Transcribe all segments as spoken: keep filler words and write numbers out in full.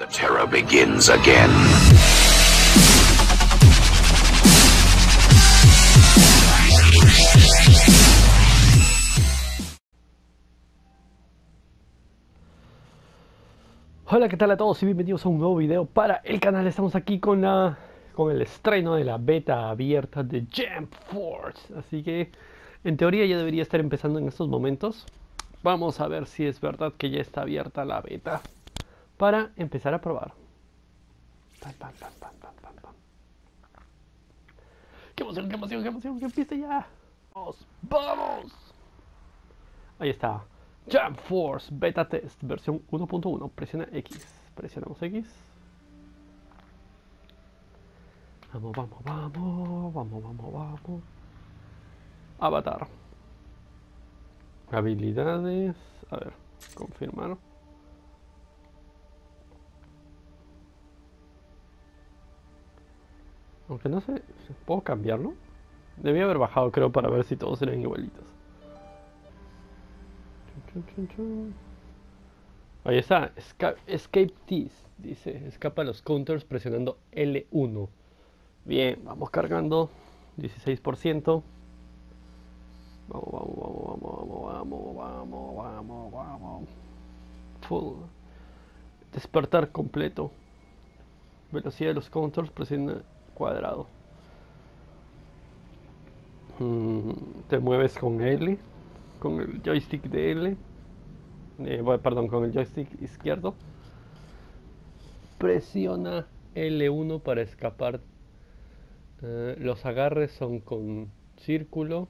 The terror begins again. Hola, ¿qué tal a todos y bienvenidos a un nuevo video para el canal? Estamos aquí con la con el estreno de la beta abierta de Jump Force. Así que en teoría ya debería estar empezando en estos momentos. Vamos a ver si es verdad que ya está abierta la beta para empezar a probar. Pam, pam, pam, pam, pam, pam, pam. ¡Qué emoción, qué emoción, qué emoción! ¡Que empiece ya! ¡Vamos! ¡Vamos! Ahí está. Jump Force Beta Test versión uno punto uno. Presiona X. Presionamos X. Vamos, vamos, vamos. Vamos, vamos, vamos. Avatar. Habilidades. A ver, confirmar. Aunque no sé, ¿puedo cambiarlo? Debía haber bajado, creo, para ver si todos eran igualitos. Chun, chun, chun, chun. Ahí está, Esca Escape Tease. Dice, escapa los counters presionando L uno. Bien, vamos cargando. dieciséis por ciento. Vamos, vamos, vamos, vamos, vamos, vamos, vamos, vamos. Full. Despertar completo. Velocidad de los counters, presiona cuadrado. Mm, te mueves con L, con el joystick de L. Eh, bueno, perdón, con el joystick izquierdo. Presiona L uno para escapar. Eh, los agarres son con círculo.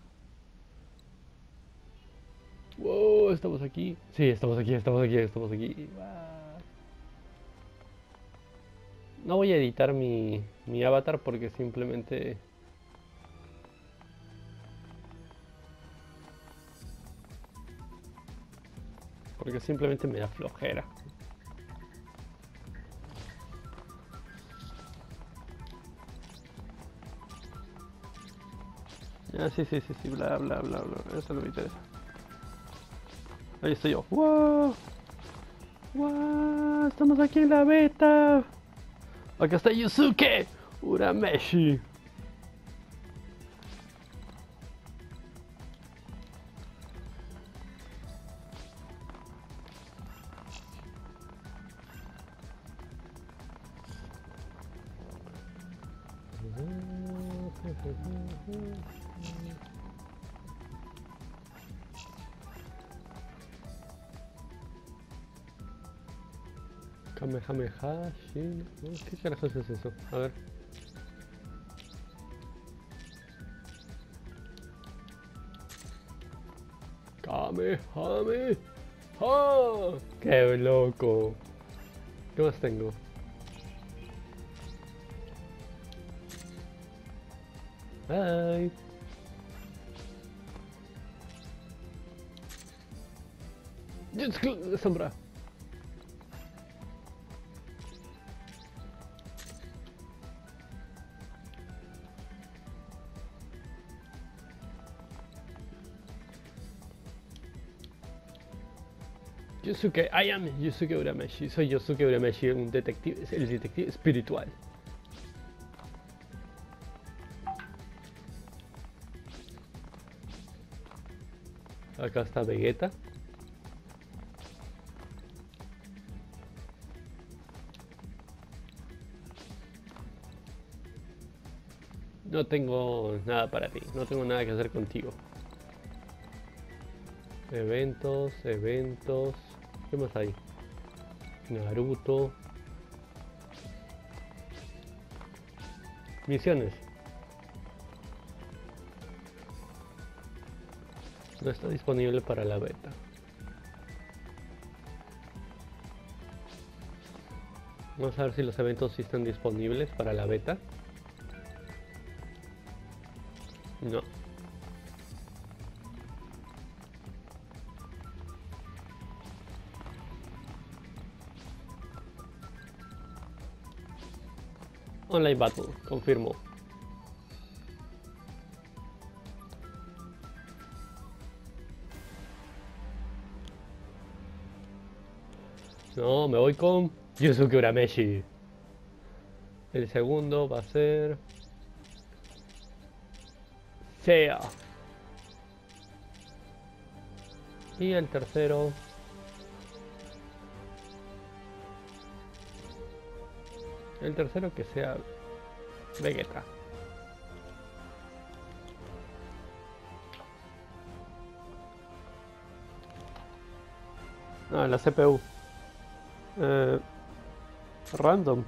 Wow, estamos aquí. Sí, estamos aquí, estamos aquí, estamos aquí. No voy a editar mi, mi avatar porque simplemente... Porque simplemente me da flojera. Ah, sí, sí, sí, sí, bla, bla, bla, bla. Eso no me interesa. Ahí estoy yo. ¡Wow! ¡Wow! Estamos aquí en la beta. Acá está Yusuke Urameshi. Kamehameha, Shin... ¿Qué carajos es eso? A ver. Kamehameha. ¡Qué loco! ¿Qué más tengo? Ay. Sombra. Yusuke, I am Yusuke Urameshi. Soy Yusuke Urameshi, un detective, el detective espiritual. Acá está Vegeta. No tengo nada para ti, no tengo nada que hacer contigo. Eventos, eventos. ¿Qué más hay? Naruto. Misiones. No está disponible para la beta. Vamos a ver si los eventos sí están disponibles para la beta. No. Online Battle, confirmo. No, me voy con Yusuke Urameshi. El segundo va a ser... Seiya. Y el tercero... El tercero que sea... Vegeta. Ah, la C P U. Eh, random.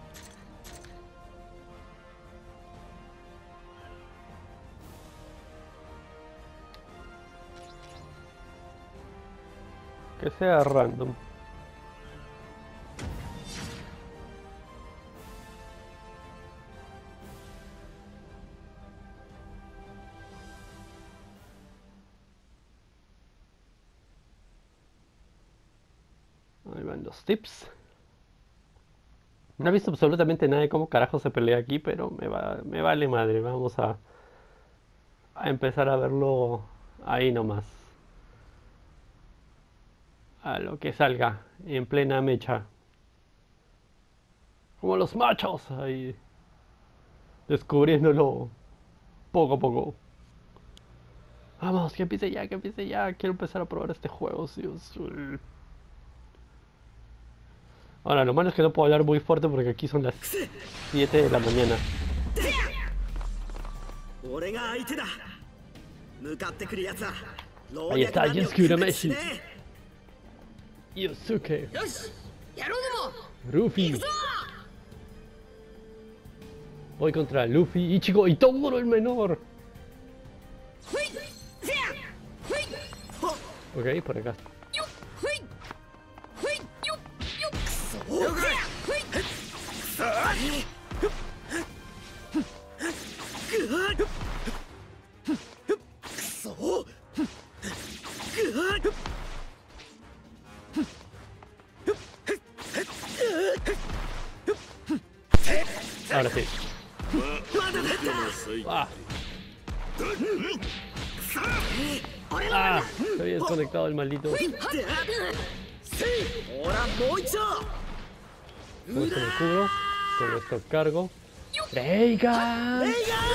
Que sea random. Ahí van los tips. No he visto absolutamente nada de cómo carajo se pelea aquí, pero me va, me vale madre. Vamos a, a empezar a verlo ahí nomás. A lo que salga, en plena mecha. Como los machos, ahí descubriéndolo poco a poco. Vamos, que empiece ya, que empiece ya. Quiero empezar a probar este juego, Dios. Ahora, lo malo es que no puedo hablar muy fuerte porque aquí son las siete de la mañana. Ahí está, Yusuke Urameshi. Yusuke. Ruffy. Voy contra Luffy, Ichigo y Toguro el menor. Ok, por acá. Ahora sí. Ah. Ah, se había desconectado el maldito. Con esto me cubro, con esto cargo. ¡Reigan!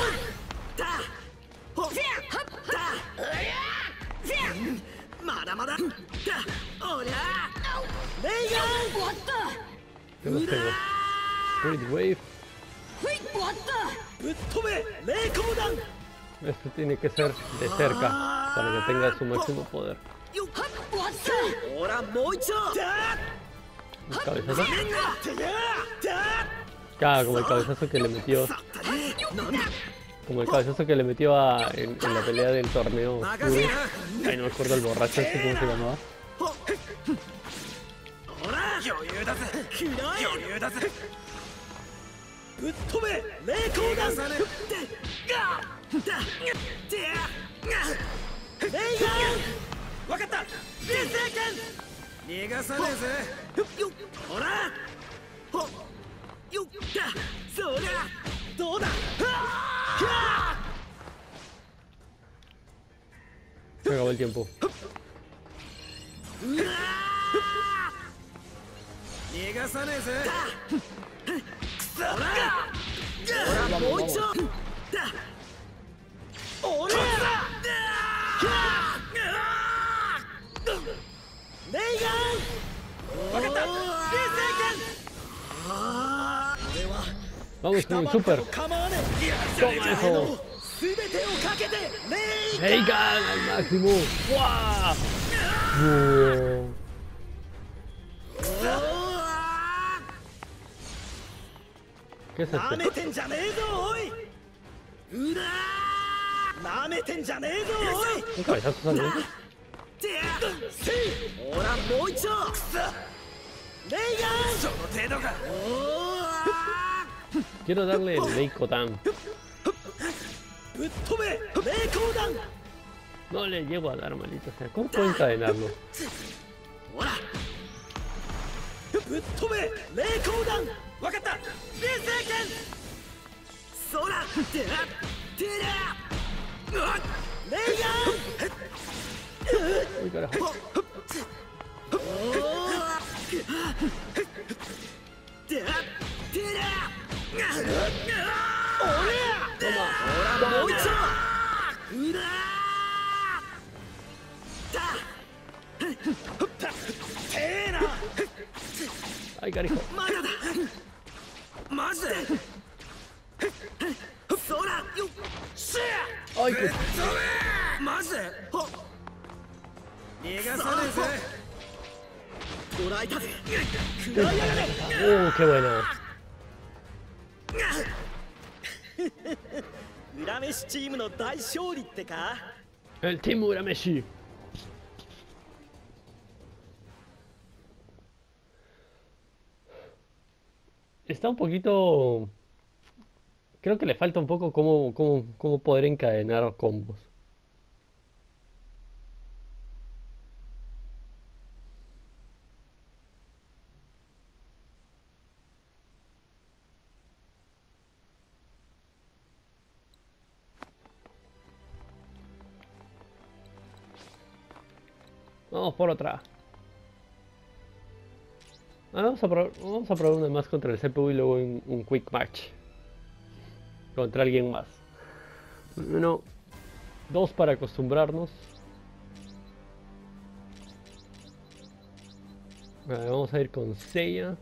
¿Qué más tengo? Great Wave. Esto tiene que ser de cerca para que tenga su máximo poder. ¿El cabezazo? Claro, como el cabezazo que le metió. Como el cabezazo que le metió a, en, en la pelea del torneo oscuro. Ay, no me acuerdo el borracho este, ¿cómo se llamaba? Se acabó el tiempo. Vamos con el super. Toma eso. Reigan al máximo. ¡Wow! Wow. ¿Qué es esto? ¿Un cabezazo salió? Quiero darle el Leikodan. No le llego a dar, maldito sea. ¿Cómo puedo encadenarlo? Uy, carajo. Ay, carajo. Ay, qué... Uh, qué buena. 裏飯チームの大勝利ってか El Team Urameshi. Está un poquito... Creo que le falta un poco cómo, cómo, cómo poder encadenar combos. Vamos por otra. Ah, vamos, a probar, vamos a probar una más contra el C P U y luego un, un quick match. Contra alguien más. Uno, dos para acostumbrarnos. Vale, vamos a ir con Seiya.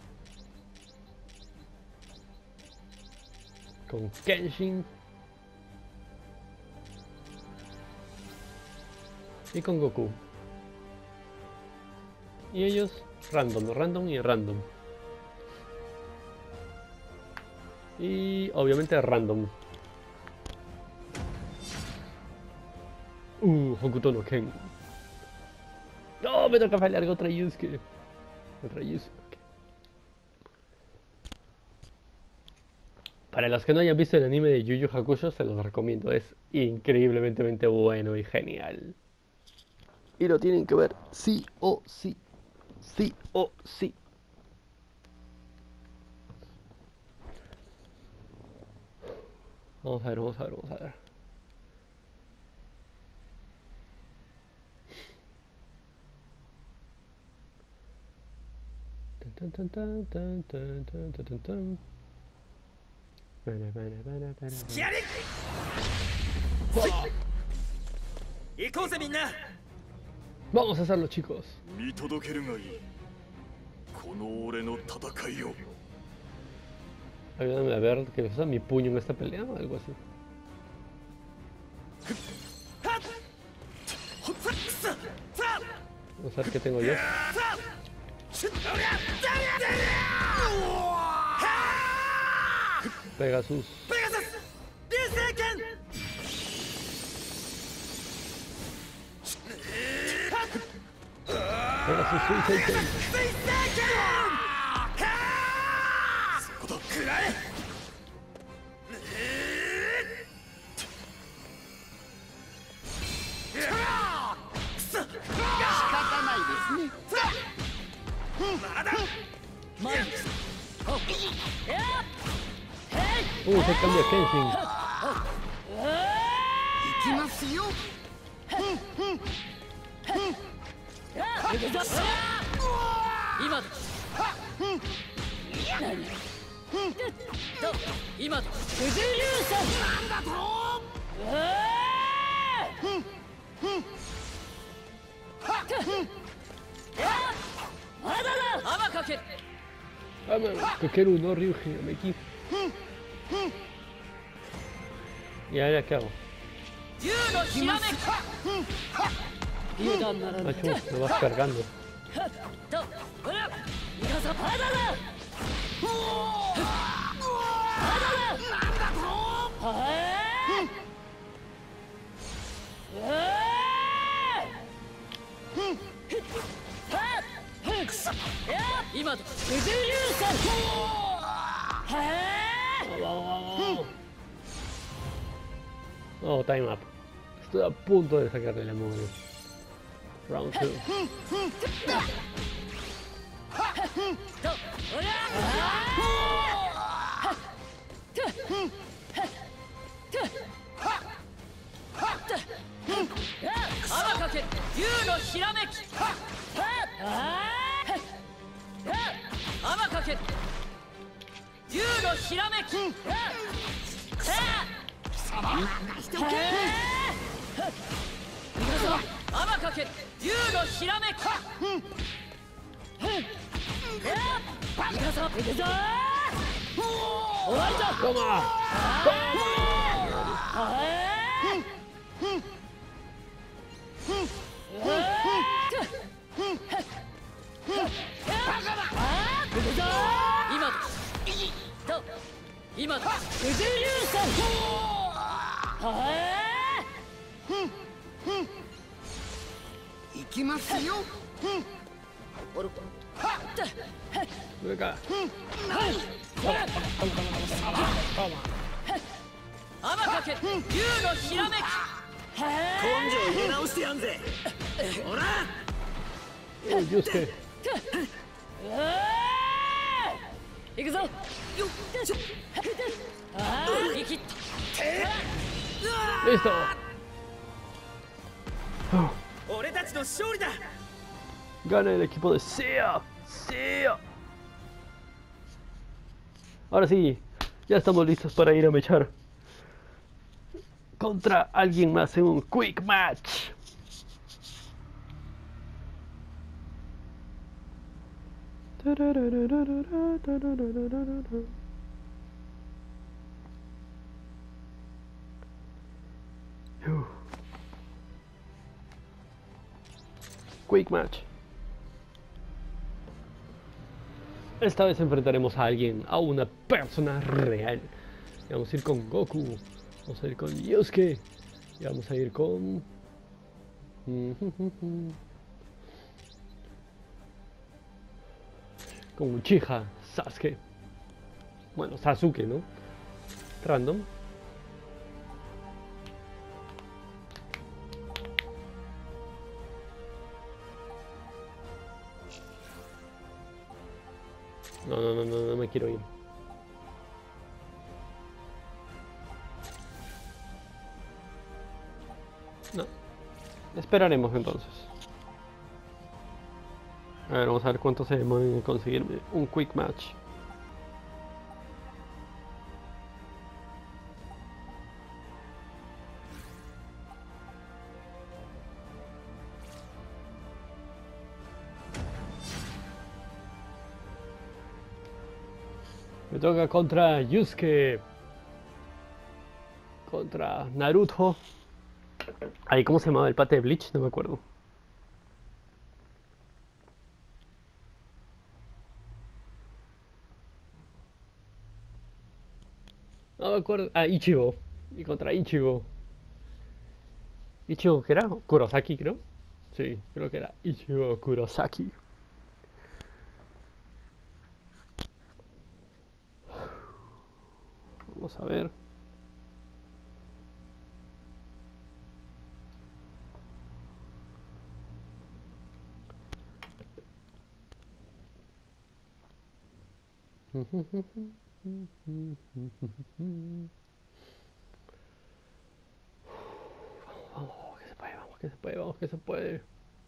Con Kenshin. Y con Goku. Y ellos random, random y random. Y obviamente random. Uh, Hokuto no Ken. No, me toca pelear contra Yusuke. Contra Yusuke. Para los que no hayan visto el anime de Yu Yu Hakusho, se los recomiendo. Es increíblemente bueno y genial. Y lo tienen que ver sí o sí. Sí o sí. Vamos a ver, vamos a ver, vamos a ver. Tan, tan, tan, tan, tan, tan, tan, tan, tan. Bana, bana, bana, bana, bana. 行こうぜみんな Vamos a hacerlo, chicos. 見届けるがいい。この俺の戦いを。 Ayúdame a ver qué usa mi puño en esta pelea o algo así. Vamos a ver qué tengo yo. Pegasus. Pegasus Suicide Ken. Uh, se cambia Kenshin. Kakeru no Ryuji, me equipo. ¿Y ahora qué hago? Macho, me vas cargando. Oh, time up. Estoy a punto de sacarle la mugre. Round two. 竜のひらめき天かけ竜のひらめき行くぞ行くぞ終わりだ ¡Toma! Venga. 天かけ竜のひらめき根性入れ直してやんぜほら ¡Oh, Yusuke! 行くぞ生きった ¡Listo! 俺たちの勝利だ Gana el equipo de SEA. SEA. Ahora sí, ya estamos listos para ir a mechar contra alguien más en un quick match. Quick match. Esta vez enfrentaremos a alguien, a una persona real. Y vamos a ir con Goku, vamos a ir con Yusuke, y vamos a ir con... con Uchiha, Sasuke. Bueno, Sasuke, ¿no? Random. No, no, no, no, no me quiero ir. No. Esperaremos entonces. A ver, vamos a ver cuánto se demora en conseguirme un quick match. Me toca contra Yusuke. Contra Naruto. Ahí, ¿cómo se llamaba el pate de Bleach? No me acuerdo. No me acuerdo. Ah, Ichigo. Y contra Ichigo. Ichigo, ¿qué era? Kurosaki, creo. Sí, creo que era Ichigo Kurosaki. Vamos a ver. Vamos, que se puede, vamos, que se puede, vamos, que se puede.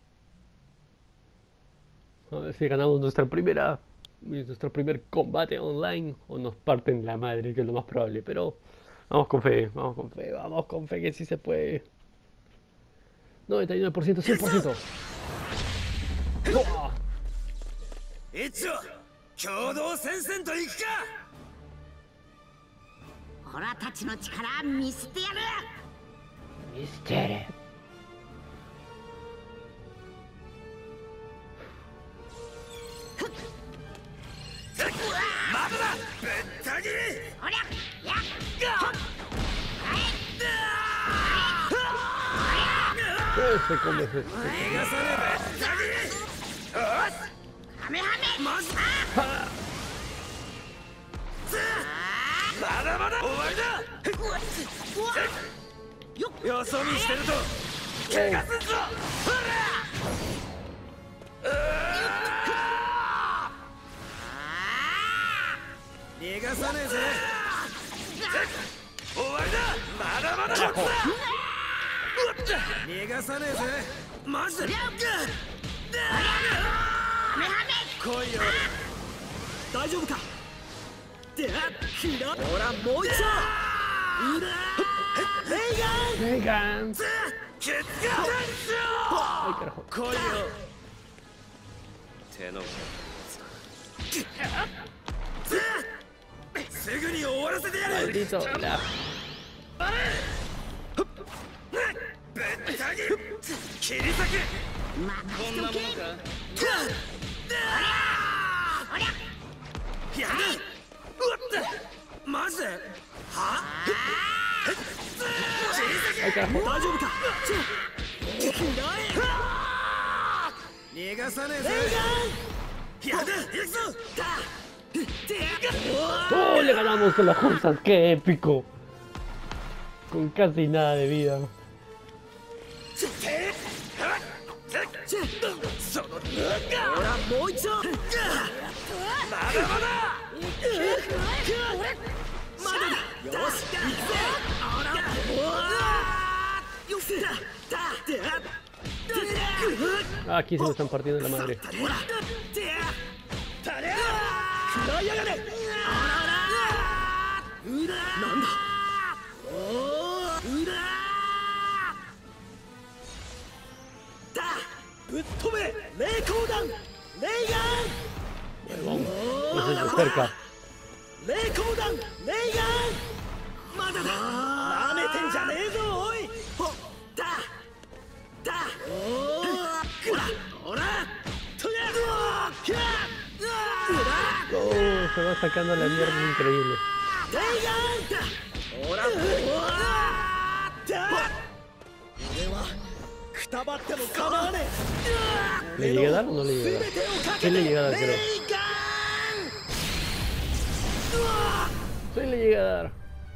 A ver si ganamos nuestra primera, nuestro primer combate online o nos parten la madre, que es lo más probable, pero vamos con fe, vamos con fe, vamos con fe que sí se puede. noventa y nueve por ciento, cien por ciento. ¡Uah! 共同戦線といくかオラたちの力見せてやる見せてやれまだだぶった切りおりゃやっほっ Ese come ese. 逃がさねえぶった切りよしハメハメマジまだまだ終わりだよそ見してると怪我すんぞほら逃がさねえぜ終わりだまだまだ逃がさねえぜマジで来いよ大丈夫か Megan. Ay, carajo. 手のすぐに終わらせてやる Maldito. La... ぶった切切り裂けこんなものかやるうわっマジでは Ay, carajo. 大丈夫か逃がさねえぜやだ行くぞ ¡Oh! Le ganamos con la Hulsan. ¡Qué épico! Con casi nada de vida. そのほらもう一度まだまだまだだよし行くぜほらよしだだ Ah, aquí se me están partiendo la madre. ほらたれ食らいやがれなんだおーうらだぶっ飛べ霊光弾レイガン Vamos. No se me acerca. 霊光弾レイガンまだだなめてんじゃねえぞおいほだだおーほらほらとやるきゃ Oh, se va sacando la mierda increíble. ¿Le llega a dar o no le llega a dar? Sí le llega a dar, creo. Sí le llega a dar.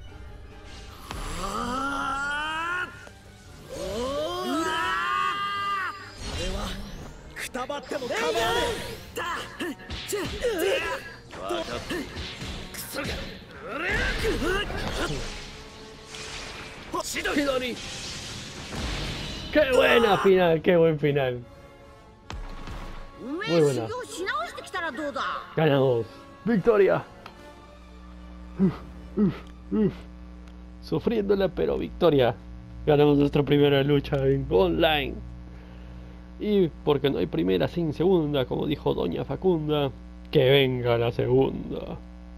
Chidori. ¡Qué buena final! ¡Qué buen final! Muy buena. Ganamos. ¡Victoria! Uf, uf, uf. Sufriéndola, pero victoria. Ganamos nuestra primera lucha en online. Y porque no hay primera sin segunda, como dijo Doña Facunda, que venga la segunda.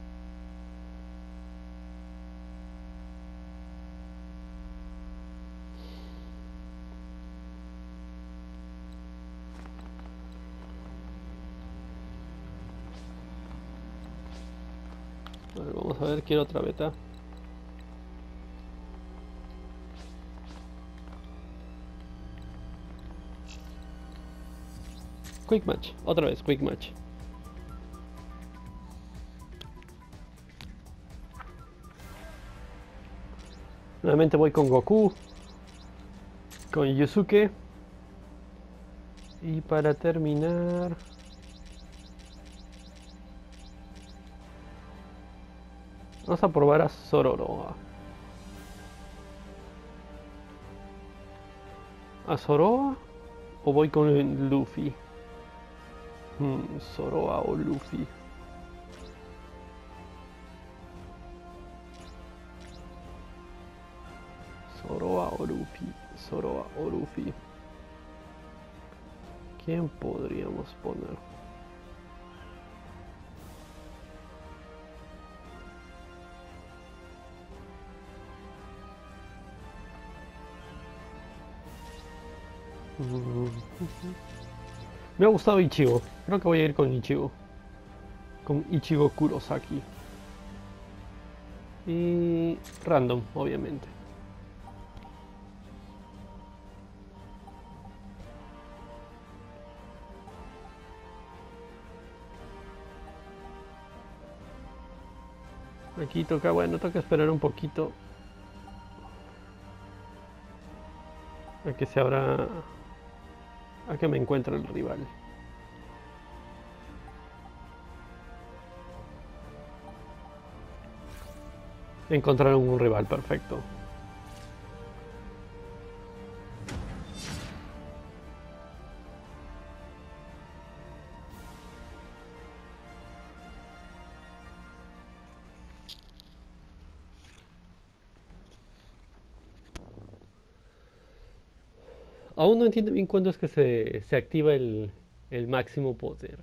A ver, vamos a ver, quiero otra beta. Quick match, otra vez, quick match. Nuevamente voy con Goku, con Yusuke. Y para terminar... vamos a probar a Zoroa. ¿A Zoroa? ¿O voy con Luffy? Hmm, Zoroa o Luffy. Zoroa o Luffy. Zoroa o Luffy. ¿Quién podríamos poner? Me ha gustado Ichigo. Creo que voy a ir con Ichigo. Con Ichigo Kurosaki. Y random, obviamente. Aquí toca, bueno, toca esperar un poquito a que se abra, a que me encuentre el rival. Encontraron un rival, perfecto. Aún no entiendo bien cuándo es que se, se activa el, el máximo poder.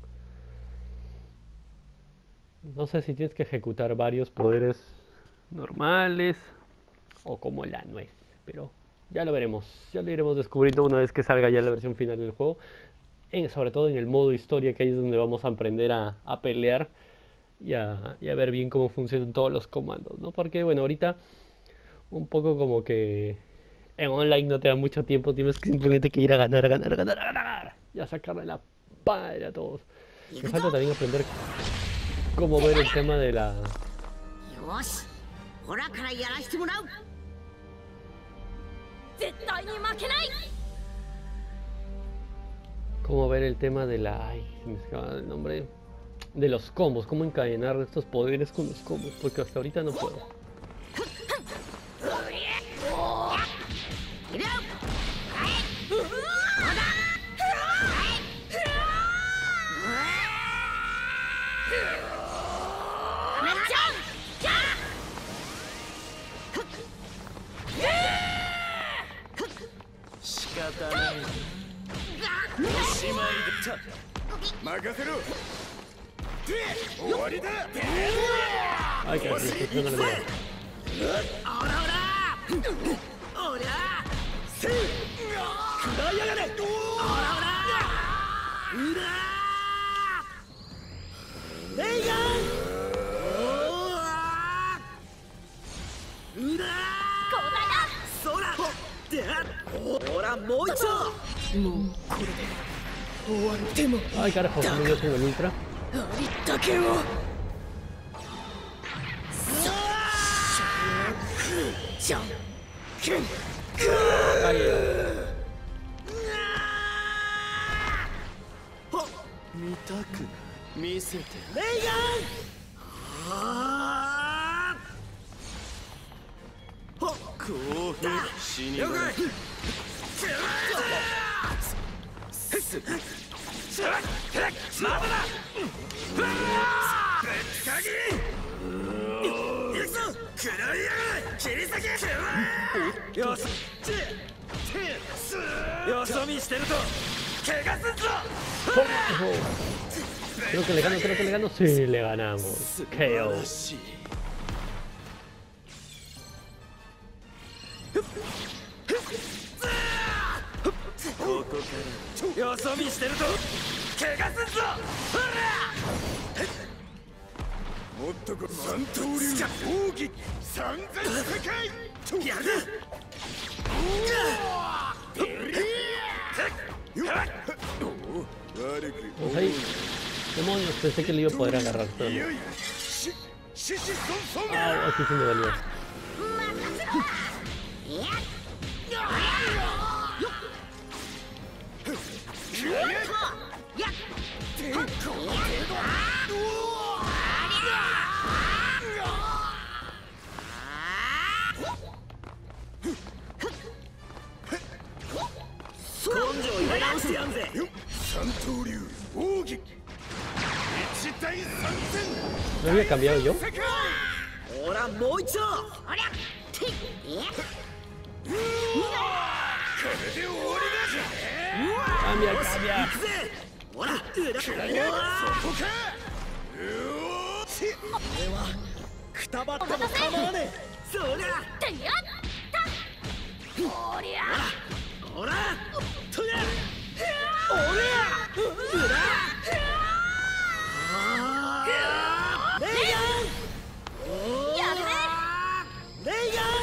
No sé si tienes que ejecutar varios poderes normales o como la nuez, pero ya lo veremos. Ya lo iremos descubriendo una vez que salga ya la versión final del juego. En, sobre todo en el modo historia, que ahí es donde vamos a aprender a, a pelear y a, y a ver bien cómo funcionan todos los comandos, ¿no? Porque bueno, ahorita un poco como que en online no te da mucho tiempo, tienes que simplemente que ir a ganar, a ganar, a ganar, a ganar y a sacarle la padre a todos. Me falta también aprender cómo ver el tema de la... よしほらからやらしてもらう絶対に負けない cómo ver el tema de la... ay, se me escapa el nombre... de los combos, cómo encadenar estos poderes con los combos, porque hasta ahorita no puedo. Ay, que me no le あらあらおりゃせい食らいやがれあらあらうらレイガンおーうらそらでほらもう一度もうこれで終わっても ay, carajo, me dio con el ultra. ありったけを じゃんけん Ay, 見たく見せてレイガンはーほっ興奮死に了解まだだぶっかぎ行くぞ食らいやがれ切り裂けよしよそ見してると怪我すんぞ creo que le gano, creo que le gano. Sí, le ganamos. 素 K 晴 O. らしいここからよそ見してると怪我すんぞほらもっとこ三刀流奥義三千世界やる悪く Pues ahí, demonios, pensé que le iba a poder agarrar, pero no. しししそんそん Ah, aquí sí me dolió. 根性入れ直してやんぜ三刀流奥義一対三 ¿No había cambiado yo? 千世界ほらもう一度ほりゃていえこれで終わりだ Cambia, cambia. 行くぜほら裏そこかよーし俺はくたばっても構わねえそりゃてやったほりゃほらとやおりゃ裏あーレイガンやるねレイガン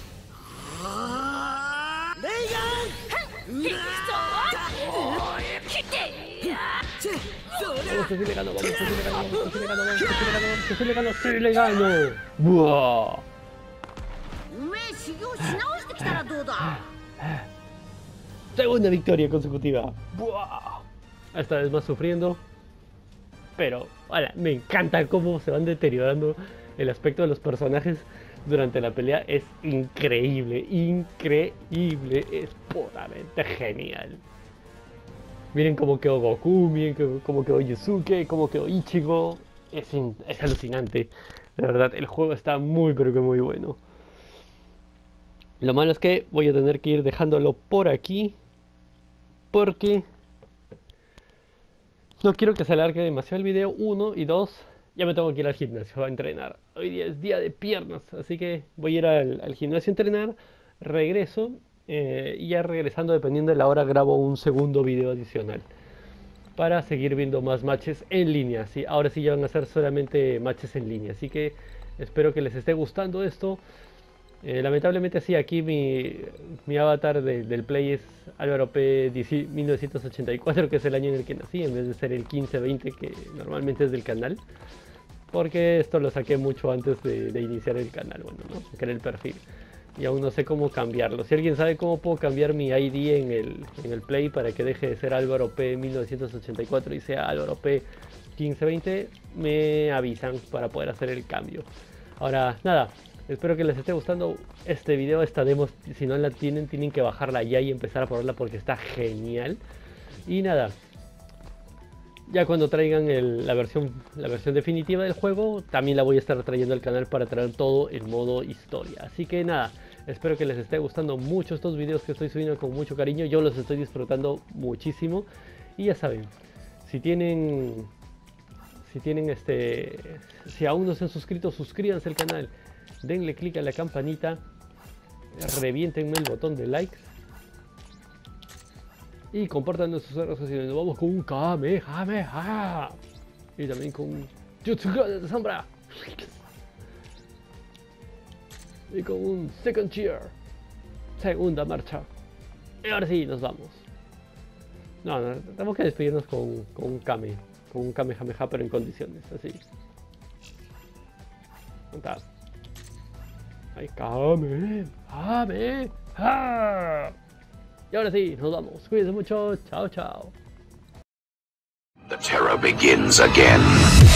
あーレイガン裏おい来てやチェそりゃ Vamos, que sí le gano, vamos, que sí le gano, vamos, que sí le gano, vamos, que sí le gano, vamos, que sí le gano, sí le gano. ¡Buah! おめえ修行し直してきたらどうだ Segunda victoria consecutiva. ¡Buah! Esta vez más sufriendo. Pero, hola, me encanta cómo se van deteriorando el aspecto de los personajes durante la pelea. Es increíble, increíble. Es puramente genial. Miren cómo quedó Goku, miren cómo quedó Yusuke, cómo quedó Ichigo. Es, in- es alucinante. De verdad, el juego está muy, pero que muy bueno. Lo malo es que voy a tener que ir dejándolo por aquí. porque no quiero que se alargue demasiado el video, uno, y dos, ya me tengo que ir al gimnasio a entrenar. Hoy día es día de piernas, así que voy a ir al, al gimnasio a entrenar, regreso, eh, y ya regresando, dependiendo de la hora, grabo un segundo video adicional para seguir viendo más matches en línea. ¿Sí? Ahora sí ya van a ser solamente matches en línea, así que espero que les esté gustando esto. Eh, lamentablemente sí, aquí mi, mi avatar de, del Play es Álvaro P mil novecientos ochenta y cuatro, que es el año en el que nací, en vez de ser el quince veinte que normalmente es del canal, porque esto lo saqué mucho antes de, de iniciar el canal, bueno, ¿no? Que era el perfil, y aún no sé cómo cambiarlo. Si alguien sabe cómo puedo cambiar mi I D en el, en el Play para que deje de ser Álvaro P mil novecientos ochenta y cuatro y sea Álvaro P quince veinte, me avisan para poder hacer el cambio. Ahora, nada, espero que les esté gustando este video, esta demo. Si no la tienen, tienen que bajarla ya y empezar a probarla porque está genial. Y nada, ya cuando traigan el, la, versión, la versión definitiva del juego, también la voy a estar trayendo al canal para traer todo el modo historia. Así que nada, espero que les esté gustando mucho estos videos que estoy subiendo con mucho cariño. Yo los estoy disfrutando muchísimo. Y ya saben, si tienen... Si tienen este... Si aún no se han suscrito, suscríbanse al canal. Denle click a la campanita. Reviéntenme el botón de likes. Y compartan en sus redes sociales. Nos vamos con un Kamehameha. Y también con un Jutsuga de sombra. Y con un Second Cheer. Segunda marcha. Y ahora sí, nos vamos. No, no, tenemos que despedirnos con, con un Kame. Con un Kamehameha, pero en condiciones, así. ¿Cuántas? ¡Ay, Kame! ¡Kame! ¡Ah! Y ahora sí, nos vamos. Cuídense mucho. Chao, chao. The terror begins again.